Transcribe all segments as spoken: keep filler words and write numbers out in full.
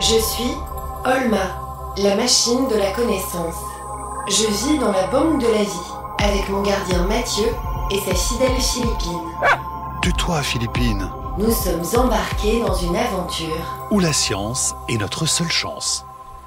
Je suis Olma, la machine de la connaissance. Je vis dans la banque de la vie, avec mon gardien Mathieu et sa fidèle Philippine. Tais-toi, Philippine. Nous sommes embarqués dans une aventure Où la science est notre seule chance.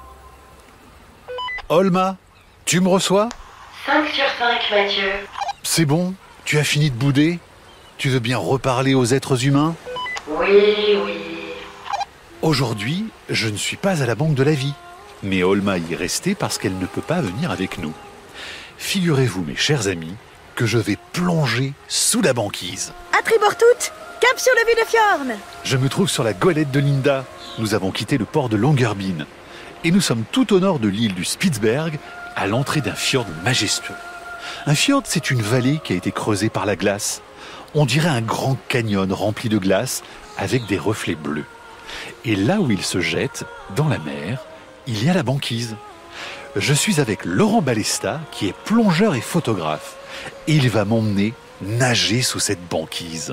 Olma, tu me reçois? cinq sur cinq, Mathieu. C'est bon? Tu as fini de bouder? Tu veux bien reparler aux êtres humains? Oui, oui. Aujourd'hui, je ne suis pas à la banque de la vie. Mais Olma y est restée parce qu'elle ne peut pas venir avec nous. Figurez-vous, mes chers amis, que je vais plonger sous la banquise. À tribord toutes, cap sur le vue de Fjorn. Je me trouve sur la golette de Linda. Nous avons quitté le port de Longyearbyen. Et nous sommes tout au nord de l'île du Spitzberg, à l'entrée d'un fjord majestueux. Un fjord, c'est une vallée qui a été creusée par la glace. On dirait un grand canyon rempli de glace avec des reflets bleus. Et là où il se jette, dans la mer, il y a la banquise. Je suis avec Laurent Balesta, qui est plongeur et photographe. Et il va m'emmener nager sous cette banquise.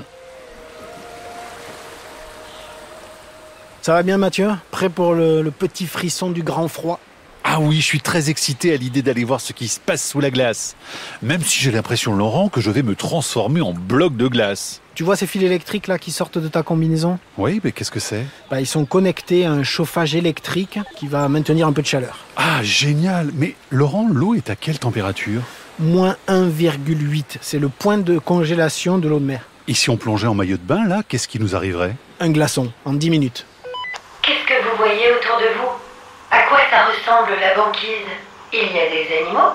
Ça va bien, Mathieu? Prêt pour le, le petit frisson du grand froid? Ah oui, je suis très excité à l'idée d'aller voir ce qui se passe sous la glace. Même si j'ai l'impression, Laurent, que je vais me transformer en bloc de glace. Tu vois ces fils électriques là qui sortent de ta combinaison? Oui, mais qu'est-ce que c'est? Bah, ils sont connectés à un chauffage électrique qui va maintenir un peu de chaleur. Ah, génial! Mais Laurent, l'eau est à quelle température? moins un virgule huit, c'est le point de congélation de l'eau de mer. Et si on plongeait en maillot de bain, là, qu'est-ce qui nous arriverait? Un glaçon, en dix minutes. Qu'est-ce que vous voyez autour de vous? À quoi ça ressemble la banquise? Il y a des animaux?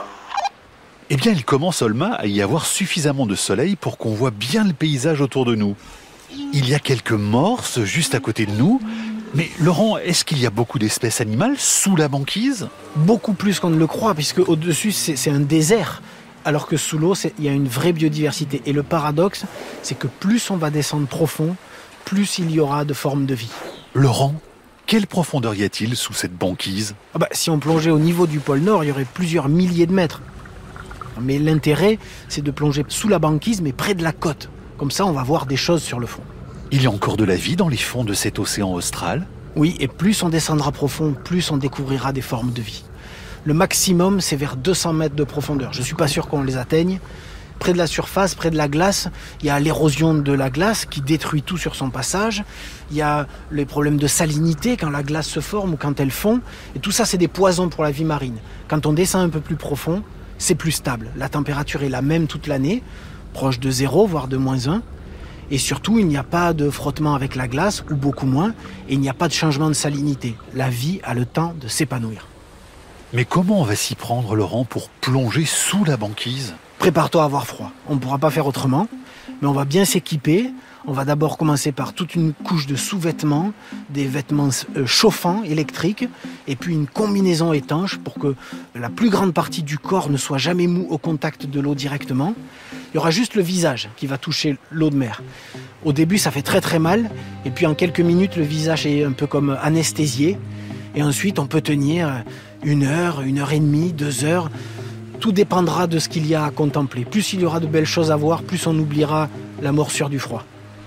Eh bien, il commence, Olma, à y avoir suffisamment de soleil pour qu'on voit bien le paysage autour de nous. Il y a quelques morses juste à côté de nous. Mais Laurent, est-ce qu'il y a beaucoup d'espèces animales sous la banquise? Beaucoup plus qu'on ne le croit, puisque au-dessus, c'est, c'est un désert. Alors que sous l'eau, c'est, il y a une vraie biodiversité. Et le paradoxe, c'est que plus on va descendre profond, plus il y aura de formes de vie. Laurent, quelle profondeur y a-t-il sous cette banquise? Ah bah, si on plongeait au niveau du pôle Nord, il y aurait plusieurs milliers de mètres. Mais l'intérêt, c'est de plonger sous la banquise, mais près de la côte. Comme ça, on va voir des choses sur le fond. Il y a encore de la vie dans les fonds de cet océan austral? Oui, et plus on descendra profond, plus on découvrira des formes de vie. Le maximum, c'est vers deux cents mètres de profondeur. Je ne suis pas sûr qu'on les atteigne. Près de la surface, près de la glace, il y a l'érosion de la glace qui détruit tout sur son passage. Il y a les problèmes de salinité quand la glace se forme ou quand elle fond. Et tout ça, c'est des poisons pour la vie marine. Quand on descend un peu plus profond, c'est plus stable. La température est la même toute l'année, proche de zéro, voire de moins un. Et surtout, il n'y a pas de frottement avec la glace, ou beaucoup moins, et il n'y a pas de changement de salinité. La vie a le temps de s'épanouir. Mais comment on va s'y prendre, Laurent, pour plonger sous la banquise? Prépare-toi à avoir froid. On ne pourra pas faire autrement, mais on va bien s'équiper. On va d'abord commencer par toute une couche de sous-vêtements, des vêtements chauffants, électriques, et puis une combinaison étanche pour que la plus grande partie du corps ne soit jamais mou au contact de l'eau directement. Il y aura juste le visage qui va toucher l'eau de mer. Au début, ça fait très très mal, et puis en quelques minutes, le visage est un peu comme anesthésié. Et ensuite, on peut tenir une heure, une heure et demie, deux heures. Tout dépendra de ce qu'il y a à contempler. Plus il y aura de belles choses à voir, plus on oubliera la morsure du froid.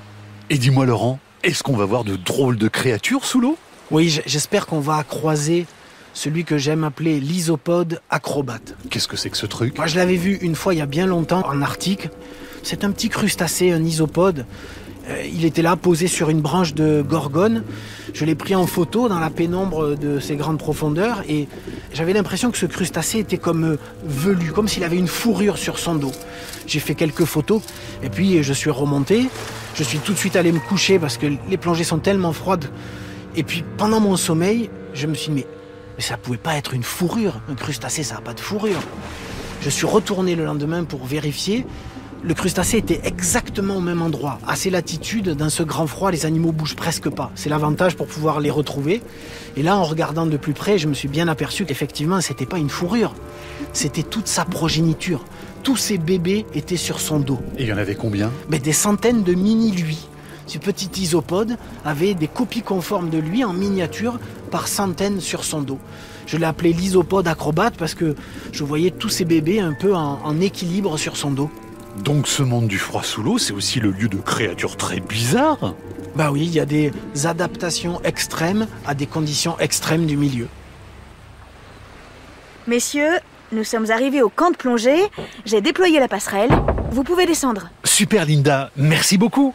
Et dis-moi, Laurent, est-ce qu'on va voir de drôles de créatures sous l'eau? Oui, j'espère qu'on va croiser celui que j'aime appeler l'isopode acrobate. Qu'est-ce que c'est que ce truc? Moi, je l'avais vu une fois il y a bien longtemps en Arctique. C'est un petit crustacé, un isopode. Euh, il était là, posé sur une branche de gorgone. Je l'ai pris en photo dans la pénombre de ces grandes profondeurs et j'avais l'impression que ce crustacé était comme euh, velu, comme s'il avait une fourrure sur son dos. J'ai fait quelques photos et puis je suis remonté. Je suis tout de suite allé me coucher parce que les plongées sont tellement froides. Et puis pendant mon sommeil, je me suis dit mais, mais ça pouvait pas être une fourrure. Un crustacé, ça n'a pas de fourrure. Je suis retourné le lendemain pour vérifier. Le crustacé était exactement au même endroit. À ces latitudes, dans ce grand froid, les animaux bougent presque pas. C'est l'avantage pour pouvoir les retrouver. Et là, en regardant de plus près, je me suis bien aperçu qu'effectivement, c'était pas une fourrure. C'était toute sa progéniture. Tous ces bébés étaient sur son dos. Et il y en avait combien? Mais des centaines de mini-lui. Ce petit isopode avait des copies conformes de lui en miniature par centaines sur son dos. Je l'ai appelé l'isopode acrobate parce que je voyais tous ces bébés un peu en, en équilibre sur son dos. Donc ce monde du froid sous l'eau, c'est aussi le lieu de créatures très bizarres? Bah oui, il y a des adaptations extrêmes à des conditions extrêmes du milieu. Messieurs, nous sommes arrivés au camp de plongée. J'ai déployé la passerelle. Vous pouvez descendre. Super Linda, merci beaucoup.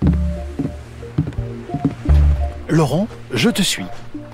Laurent, je te suis.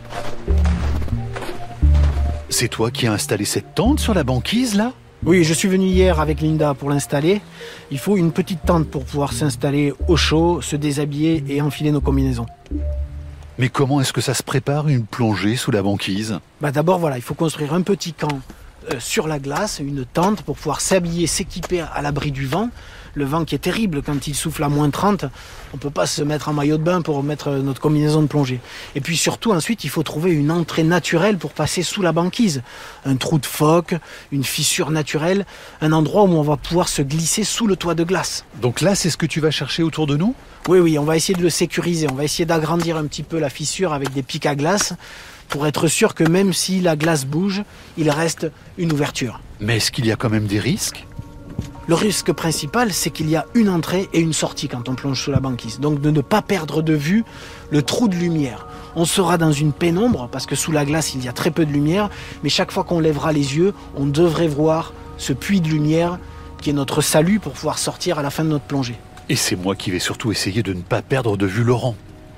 C'est toi qui as installé cette tente sur la banquise, là? Oui, je suis venu hier avec Linda pour l'installer. Il faut une petite tente pour pouvoir s'installer au chaud, se déshabiller et enfiler nos combinaisons. Mais comment est-ce que ça se prépare une plongée sous la banquise? Bah d'abord, voilà, il faut construire un petit camp euh, sur la glace, une tente pour pouvoir s'habiller, s'équiper à l'abri du vent. Le vent qui est terrible quand il souffle à moins trente, on ne peut pas se mettre en maillot de bain pour mettre notre combinaison de plongée. Et puis surtout, ensuite, il faut trouver une entrée naturelle pour passer sous la banquise. Un trou de phoque, une fissure naturelle, un endroit où on va pouvoir se glisser sous le toit de glace. Donc là, c'est ce que tu vas chercher autour de nous? Oui, oui, on va essayer de le sécuriser. On va essayer d'agrandir un petit peu la fissure avec des pics à glace pour être sûr que même si la glace bouge, il reste une ouverture. Mais est-ce qu'il y a quand même des risques? Le risque principal, c'est qu'il y a une entrée et une sortie quand on plonge sous la banquise. Donc de ne pas perdre de vue le trou de lumière. On sera dans une pénombre, parce que sous la glace, il y a très peu de lumière, mais chaque fois qu'on lèvera les yeux, on devrait voir ce puits de lumière qui est notre salut pour pouvoir sortir à la fin de notre plongée. Et c'est moi qui vais surtout essayer de ne pas perdre de vue Laurent.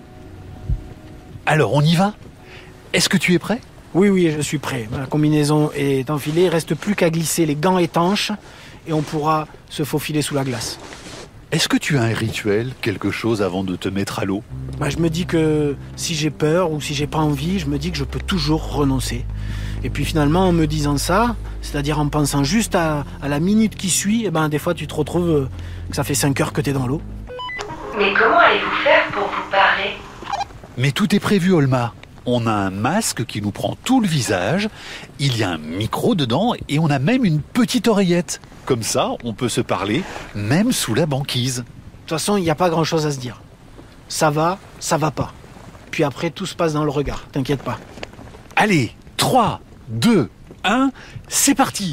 Alors, on y va? Est-ce que tu es prêt? Oui, oui, je suis prêt. La combinaison est enfilée, il ne reste plus qu'à glisser les gants étanches et on pourra se faufiler sous la glace. Est-ce que tu as un rituel, quelque chose avant de te mettre à l'eau? Bah, je me dis que si j'ai peur ou si j'ai pas envie, je me dis que je peux toujours renoncer. Et puis finalement, en me disant ça, c'est-à-dire en pensant juste à, à la minute qui suit, eh ben, des fois tu te retrouves euh, que ça fait cinq heures que tu es dans l'eau. Mais comment allez-vous faire pour vous parer? Mais tout est prévu, Olma. On a un masque qui nous prend tout le visage, il y a un micro dedans et on a même une petite oreillette. Comme ça, on peut se parler, même sous la banquise. De toute façon, il n'y a pas grand-chose à se dire. Ça va, ça va pas. Puis après, tout se passe dans le regard, t'inquiète pas. Allez, trois, deux, un, c'est parti!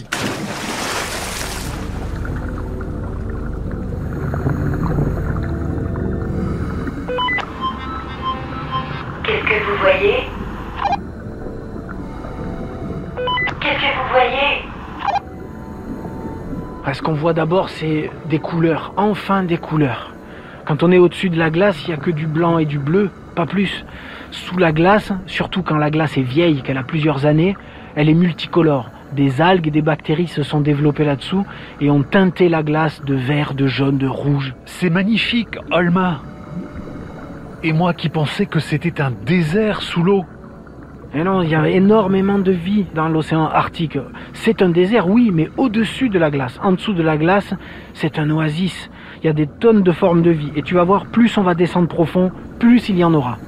Qu'est-ce que vous voyez? Qu'est-ce que vous voyez? Ce qu'on voit d'abord, c'est des couleurs, enfin des couleurs. Quand on est au-dessus de la glace, il n'y a que du blanc et du bleu, pas plus. Sous la glace, surtout quand la glace est vieille, qu'elle a plusieurs années, elle est multicolore. Des algues et des bactéries se sont développées là-dessous et ont teinté la glace de vert, de jaune, de rouge. C'est magnifique, Olma. Et moi qui pensais que c'était un désert sous l'eau. Et non, il y a énormément de vie dans l'océan Arctique. C'est un désert, oui, mais au-dessus de la glace. En dessous de la glace, c'est un oasis. Il y a des tonnes de formes de vie. Et tu vas voir, plus on va descendre profond, plus il y en aura.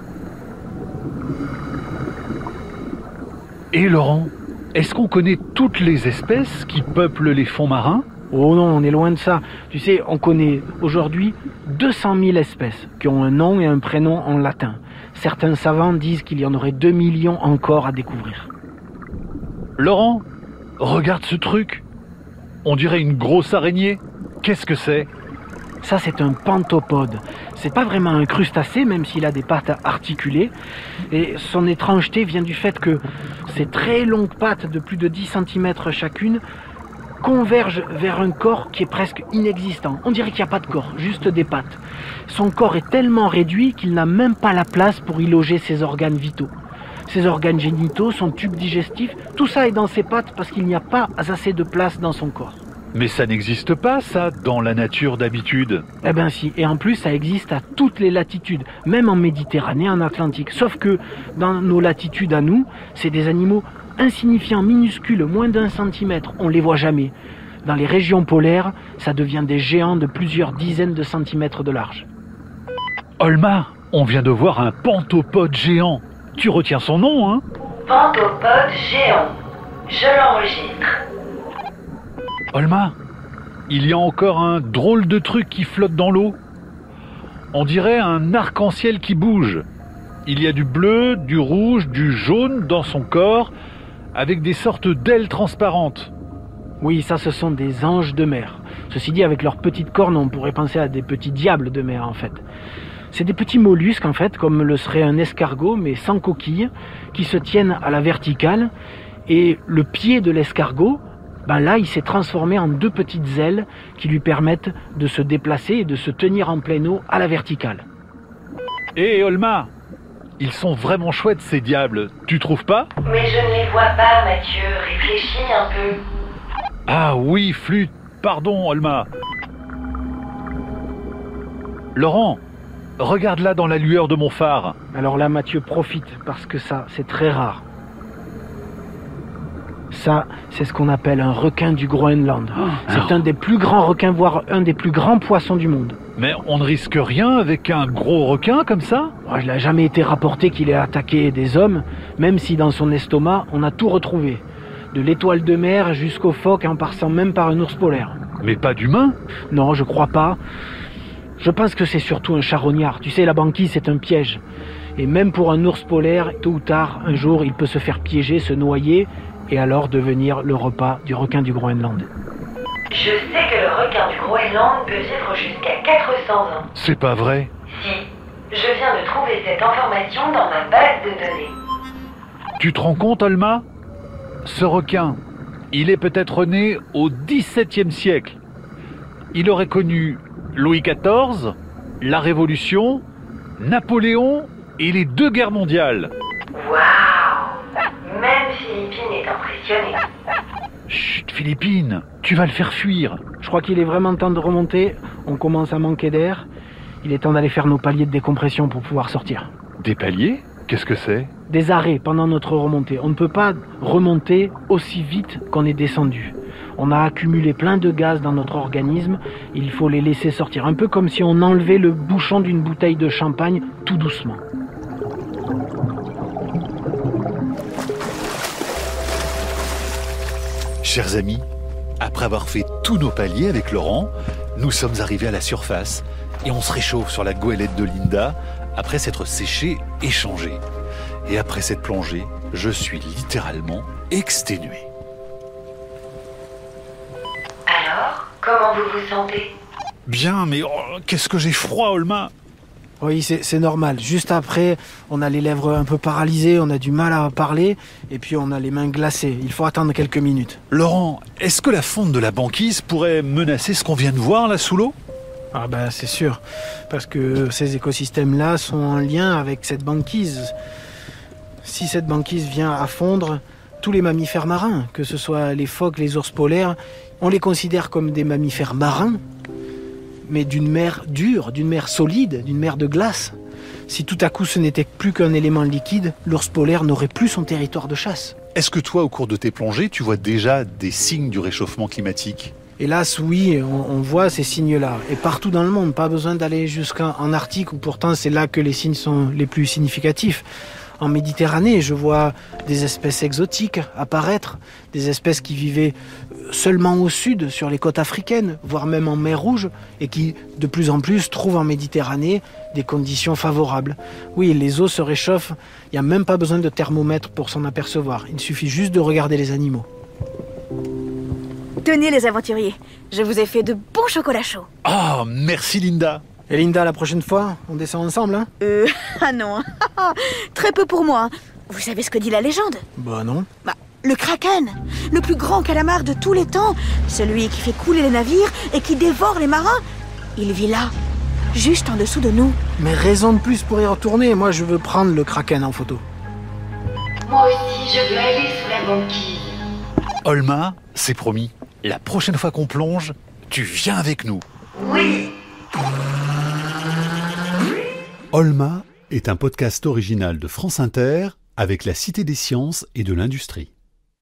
Et Laurent, est-ce qu'on connaît toutes les espèces qui peuplent les fonds marins? Oh non, on est loin de ça. Tu sais, on connaît aujourd'hui deux cent mille espèces qui ont un nom et un prénom en latin. Certains savants disent qu'il y en aurait deux millions encore à découvrir. Laurent, regarde ce truc. On dirait une grosse araignée. Qu'est-ce que c'est? Ça, c'est un pantopode. C'est pas vraiment un crustacé, même s'il a des pattes articulées. Et son étrangeté vient du fait que ces très longues pattes de plus de dix centimètres chacune convergent vers un corps qui est presque inexistant. On dirait qu'il n'y a pas de corps, juste des pattes. Son corps est tellement réduit qu'il n'a même pas la place pour y loger ses organes vitaux. Ses organes génitaux, son tube digestif, tout ça est dans ses pattes parce qu'il n'y a pas assez de place dans son corps. Mais ça n'existe pas, ça, dans la nature d'habitude. Eh ben si, et en plus ça existe à toutes les latitudes, même en Méditerranée, en Atlantique. Sauf que dans nos latitudes à nous, c'est des animaux insignifiants, minuscules, moins d'un centimètre, on les voit jamais. Dans les régions polaires, ça devient des géants de plusieurs dizaines de centimètres de large. Olma, on vient de voir un pantopode géant. Tu retiens son nom, hein? Pantopode géant. Je l'enregistre. Olma, il y a encore un drôle de truc qui flotte dans l'eau. On dirait un arc-en-ciel qui bouge. Il y a du bleu, du rouge, du jaune dans son corps, avec des sortes d'ailes transparentes. Oui, ça, ce sont des anges de mer. Ceci dit, avec leurs petites cornes, on pourrait penser à des petits diables de mer, en fait. C'est des petits mollusques, en fait, comme le serait un escargot, mais sans coquille, qui se tiennent à la verticale. Et le pied de l'escargot, ben là, il s'est transformé en deux petites ailes qui lui permettent de se déplacer et de se tenir en pleine eau à la verticale. Hé, Olma, ils sont vraiment chouettes, ces diables, tu trouves pas? Mais je ne les vois pas, Mathieu. Réfléchis un peu. Ah oui, flûte, pardon, Olma. Laurent, regarde là dans la lueur de mon phare. Alors là, Mathieu, profite, parce que ça, c'est très rare. Ça, c'est ce qu'on appelle un requin du Groenland. C'est Alors... un des plus grands requins, voire un des plus grands poissons du monde. Mais on ne risque rien avec un gros requin comme ça? Il n'a jamais été rapporté qu'il ait attaqué des hommes, même si dans son estomac, on a tout retrouvé. De l'étoile de mer jusqu'au phoque, en passant même par un ours polaire. Mais pas d'humain? Non, je crois pas. Je pense que c'est surtout un charognard. Tu sais, la banquise, c'est un piège. Et même pour un ours polaire, tôt ou tard, un jour, il peut se faire piéger, se noyer, et alors devenir le repas du requin du Groenland. Je sais que le requin du Groenland peut vivre jusqu'à quatre cents ans. C'est pas vrai? Si, je viens de trouver cette information dans ma base de données. Tu te rends compte, Olma? Ce requin, il est peut-être né au dix-septième siècle. Il aurait connu Louis quatorze, la Révolution, Napoléon et les deux guerres mondiales. Waouh! Même Philippine est impressionnée. Chut, Philippine, tu vas le faire fuir. Je crois qu'il est vraiment temps de remonter. On commence à manquer d'air. Il est temps d'aller faire nos paliers de décompression pour pouvoir sortir. Des paliers? Qu'est-ce que c'est? Des arrêts pendant notre remontée. On ne peut pas remonter aussi vite qu'on est descendu. On a accumulé plein de gaz dans notre organisme. Il faut les laisser sortir. Un peu comme si on enlevait le bouchon d'une bouteille de champagne tout doucement. Chers amis, après avoir fait tous nos paliers avec Laurent, nous sommes arrivés à la surface et on se réchauffe sur la goélette de Linda après s'être séché et changé. Et après cette plongée, je suis littéralement exténué. Alors, comment vous vous sentez? Bien, mais oh, qu'est-ce que j'ai froid, Olma! Oui, c'est, c'est normal. Juste après, on a les lèvres un peu paralysées, on a du mal à parler, et puis on a les mains glacées. Il faut attendre quelques minutes. Laurent, est-ce que la fonte de la banquise pourrait menacer ce qu'on vient de voir là sous l'eau? Ah ben c'est sûr, parce que ces écosystèmes-là sont en lien avec cette banquise. Si cette banquise vient à fondre, tous les mammifères marins, que ce soit les phoques, les ours polaires, on les considère comme des mammifères marins, mais d'une mer dure, d'une mer solide, d'une mer de glace. Si tout à coup ce n'était plus qu'un élément liquide, l'ours polaire n'aurait plus son territoire de chasse. Est-ce que toi, au cours de tes plongées, tu vois déjà des signes du réchauffement climatique? Hélas, oui, on, on voit ces signes-là. Et partout dans le monde, pas besoin d'aller jusqu'en Arctique, où pourtant c'est là que les signes sont les plus significatifs. En Méditerranée, je vois des espèces exotiques apparaître, des espèces qui vivaient seulement au sud, sur les côtes africaines, voire même en mer Rouge, et qui, de plus en plus, trouvent en Méditerranée des conditions favorables. Oui, les eaux se réchauffent, il n'y a même pas besoin de thermomètre pour s'en apercevoir. Il suffit juste de regarder les animaux. Tenez les aventuriers, je vous ai fait de bons chocolats chauds. Ah, merci Linda. Et Linda, la prochaine fois, on descend ensemble, hein? Euh, ah non, très peu pour moi. Vous savez ce que dit la légende? Bah non. Bah, le kraken, le plus grand calamar de tous les temps, celui qui fait couler les navires et qui dévore les marins, il vit là, juste en dessous de nous. Mais raison de plus pour y retourner, moi je veux prendre le kraken en photo. Moi aussi, je veux aller sous la banquise. Olma, c'est promis, la prochaine fois qu'on plonge, tu viens avec nous. Oui. Olma est un podcast original de France Inter avec la Cité des sciences et de l'industrie.